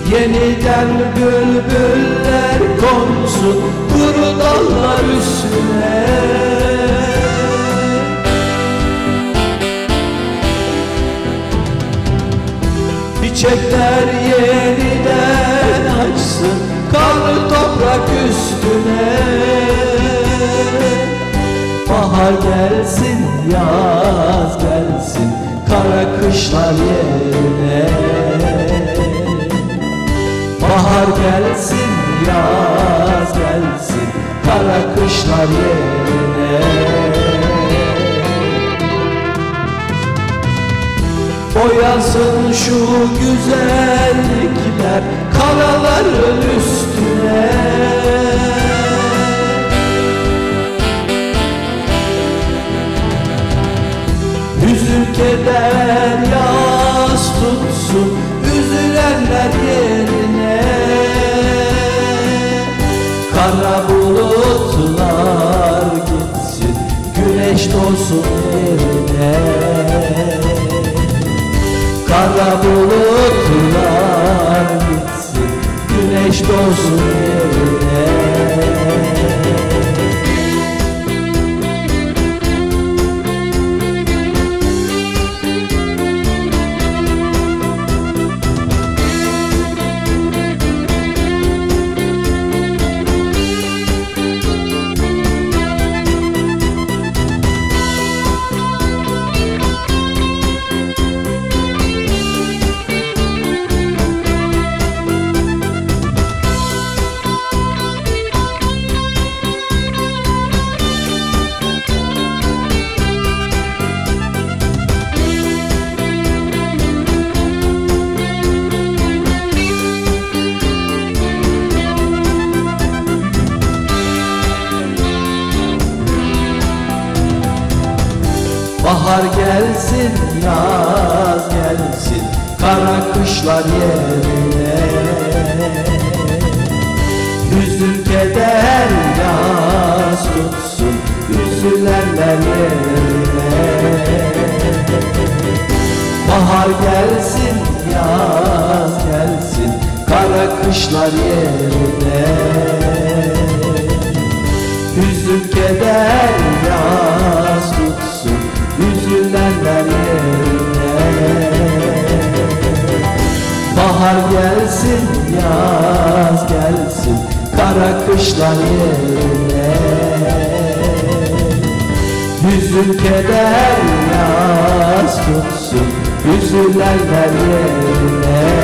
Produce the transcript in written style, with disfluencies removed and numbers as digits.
Yeniden bülbüller konsun kuru dallar üstüne. Çiçekler yeniden açsın kanlı toprak üstüne. Bahar gelsin, yaz gelsin, kara kışlar yerine. Bahar gelsin, yaz gelsin, kara kışlar yerine. Boyasın şu güzellikler karaların üstüne. Hüzün keder yas tutsun üzülenler yerine. Kara bulutlar gitsin, güneş doğsun yerine. Kara bulutlar gitsin, güneş doğsun yerine. Bahar gelsin, yaz gelsin, kara kışlar yerine. Hüzün keder yaz tutsun üzülenler yerine. Bahar gelsin, yaz gelsin, kara kışlar yerine. Hüzün keder yaz tutsun üzülenler yerine. Bahar gelsin, yaz gelsin, kara kışlar yerine. Hüzün keder yaz tutsun üzülenler yerine.